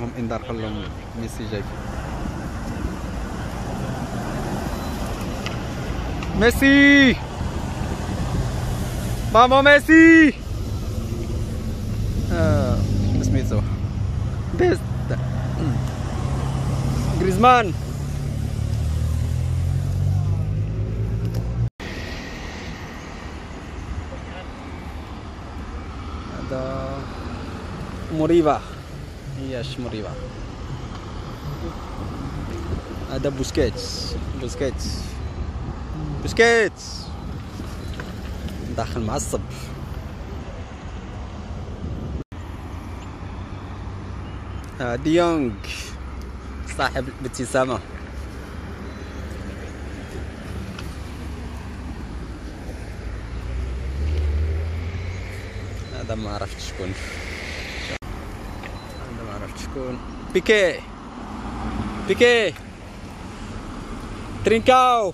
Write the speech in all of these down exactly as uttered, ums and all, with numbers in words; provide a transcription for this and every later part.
لهم انذار، قال لهم ميسي جاي. ميسي ماما ميسي آه سميتو بيست غريزمان. هذا مريبة، هياش مريبة. هذا بوسكيتس بوسكيتس بوسكيتس داخل معصب. آه ديونغ صاحب الابتسامة. هذا ما عرفت شكون، هذا ما عرفت شكون. بيكي بيكي ترينكاو،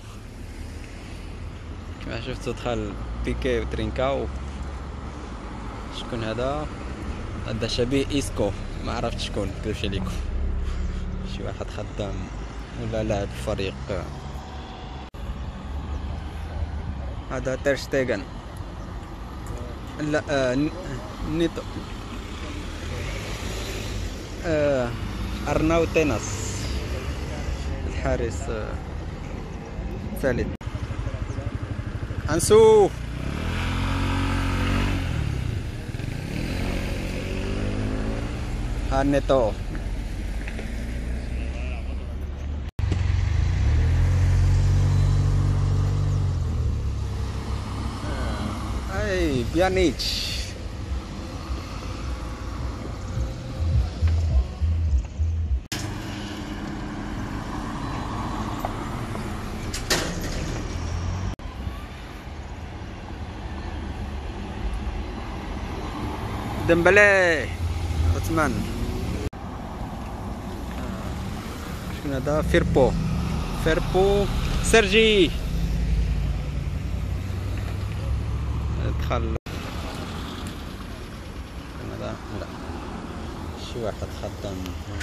كما شفتوا دخل بيكي وترينكاو. شكون هذا؟ هذا شبيه إيسكو، ما عرفت شكون، كيفاش عليكم، شي واحد خدام ولا لاعب فريق. هذا تير شتيغن، لا آه نيتو آه أرناوتيناس الحارس آه ثالث. أنسو هانيتو. اي بيانيتش. ديمبلي عثمان. شكون هذا؟ فيربو فيربو سيرجي دخل. هذا لا شي واحد خدام.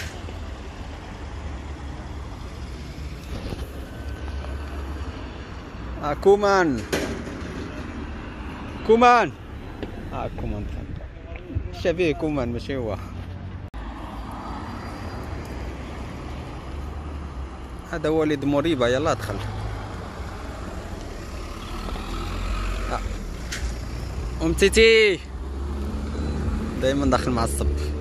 آه كومان كومان اه كومان دخل، شبيه كومان ماشي هو. هذا وليد مريبة، يلا دخل. آه. أم تيتي دايما داخل معصب.